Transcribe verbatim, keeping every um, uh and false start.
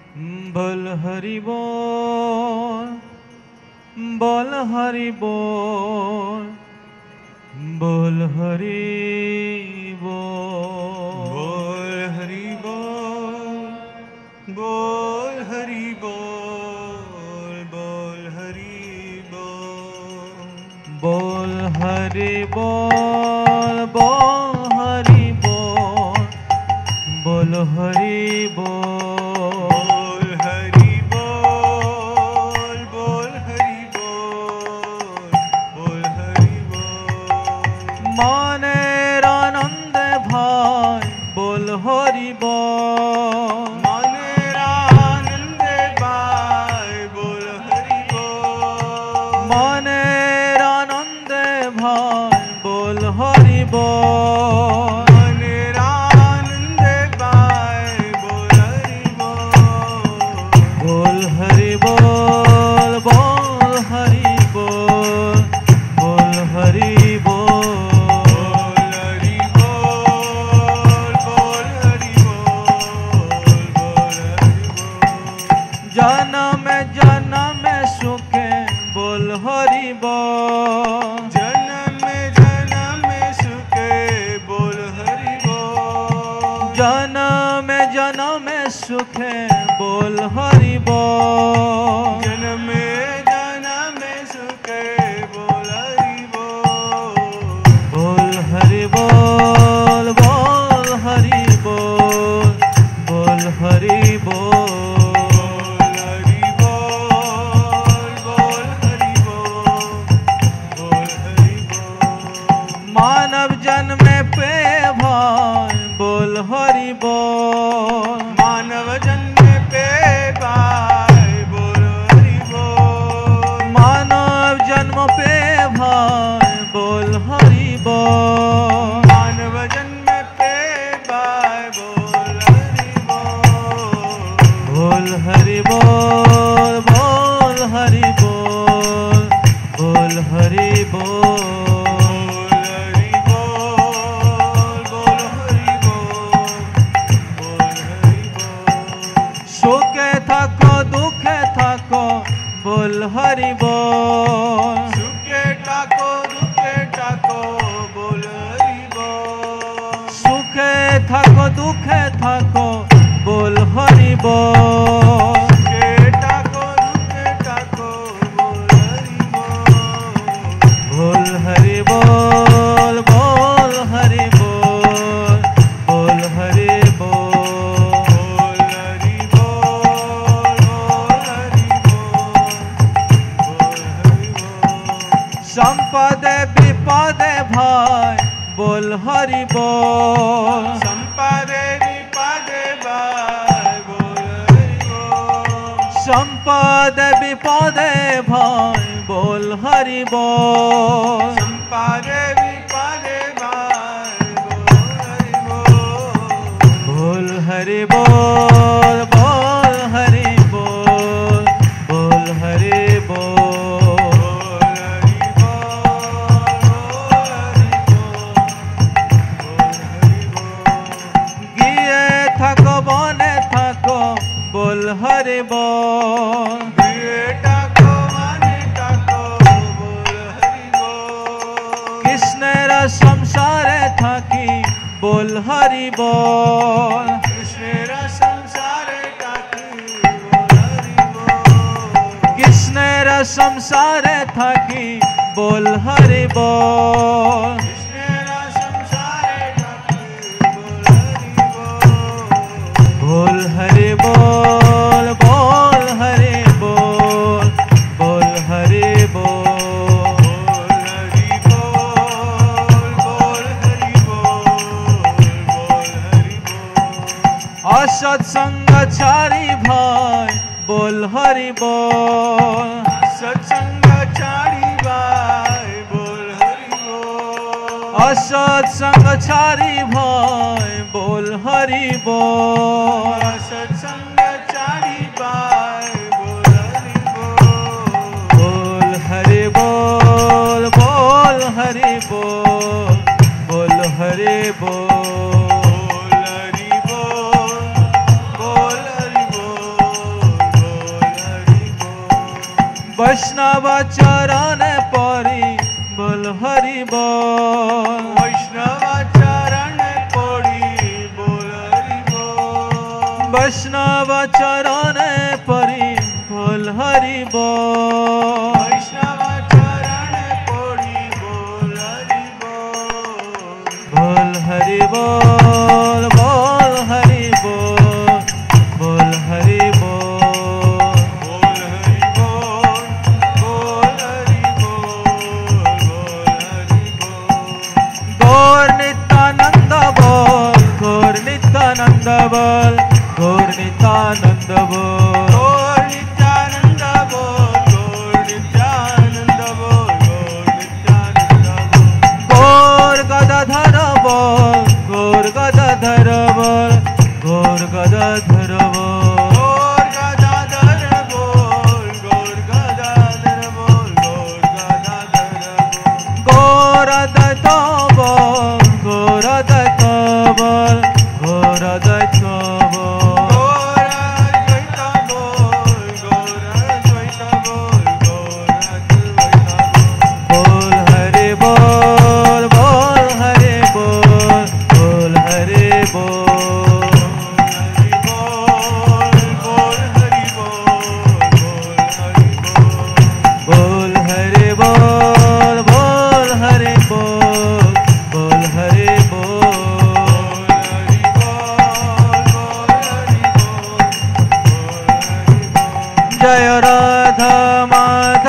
बोल हरि बोल, बोल हरि बोल, बोल हरि बोल, बोल हरि बोल, बोल हरि बोल, बोल हरि बोल, बोल हरि बोल, बोल हरि बोल, बोल हरि बोल, बोल हरि बोल, बोल हरि बोल, बोल हरि बोल। मानेर आनंद भाई बोल हरि बोल, मानेर आनंद भाई बोल हरि बोल, मानेर आनंद भाई बोल हरि बोल, मानेर आनंद भाई बोल हरि बोल, बोल हरि बोल, बोल हरि बोल, बोल हरि बोल, बोल हरि बोल, बोल हरि बोल, बोल हरि बोल। जन्म जन्म सुखे बोल हरि बोल, जन्म जन्म सुखे बोल हरि बोल, जन्म जन्म सुखे बोल हरि बोल, जन्म जन्म सुखे बोल हरि बोल, बोल हरि बोल, बोल हरि बोल, बोल हरि बोल, बोल हरि बोल, बोल हरि बोल, बोल हरि बोल। मानव जन्म पे भाई बोल हरि बोल, मानव जन्म पे भाई बोल हरि बोल, मानव जन्म पे भाई बोल हरि बोल, मानव जन्म पे भाई बोल हरि बोल, बोल हरि बोल, बोल हरि बोल, बोल हरि बोल, बोल हरि बोल, बोल हरि बोल, बोल हरि बोल। सुखे थाको दुखे थाको बोल हरि बोल, सुखे टाको दुखे टाको बोल हरि बोल, सुखे थाको दुखे थाको बोल हरि बोल, सुखे टाको दुखे टाको बोल हरि बोल, बोल हरि बोल, बोल हरि बोल, बोल हरि बोल, बोल हरि बोल, बोल हरि बोल, बोल हरि बोल। संपदे विपदे भाई बोल हरि बोल, संपदे विपदे भाई बोल हरि बोल, संपदे विपदे भाई बोल हरि बोल, संपदे विपदे भाई बोल हरि बोल, बोल हरि बोल, बोल हरि बोल, बोल हरि बोल, बोल हरि बोल, बोल हरि बोल, बोल हरि बोल। গিয়ে থাকো বনে থাকো बोल हरि बोल, दिए टाको माने टाको बोल हरि बोल, কৃষ্ণের সংসারে থাকি बोल हरि बोल, कृष्णेर संसारे टाकी बोल हरि बोल, কৃষ্ণের সংসারে থাকি बोल हरि बोल, कृष्णेर संसारे टाकी बोल हरि बोल, बोल हरि बोल, बोल हरि बोल, बोल हरि बोल, बोल हरि बोल, बोल हरि बोल, बोल हरि बोल। असत्संग चारी भाई बोल हरि बोल, सत्संग चारी भाई बोल हरि बोल, असत्संग चारी भाई बोल हरि बोल, सत्संग चारी भाई बोल हरि बोल, बोल हरि बोल, बोल हरि बोल, बोल हरि बोल, बोल हरि बोल, बोल हरि बोल, वैष्णव चरण परी बोल हरि बोल वैष्णव चरण पड़ी बोल हरि बोल वैष्णव चरण परी बोल हरि बोल वैष्णव चरण पड़ी बोल हरि बोल बोल हरि बोल बोल हरि बोल बोल हरि बोल बोल हरि बोल बोल हरि बोल बोल हरि बोल गौर नित्यानंद बोल गौर नित्यानंद बोल गौर नित्यानंद बोल गौर नित्यानंद बोल गौर नित्यानंद बोल गौर नित्यानंद बोल गौर गदाधर बोल गौर गदाधर बोल गौर गदाधर बोल गौर गदाधर बोल गौर गदाधर बोल गौर गदाधर बोल गौर दत्त बोल गौर दत्त बोल गौर दत्त बोल गौर अद्वैत बोल गौर अद्वैत बोल गौर अद्वैत बोल बोल हरि बोल बोल हरि बोल बोल हरि बोल हरि बोल बोल हरि बोल बोल हरि बोल बोल हरि बोल बोल हरि बोल बोल हरि बोल हरि बोल बोल हरि बोल बोल हरि बोल जय राधा माधव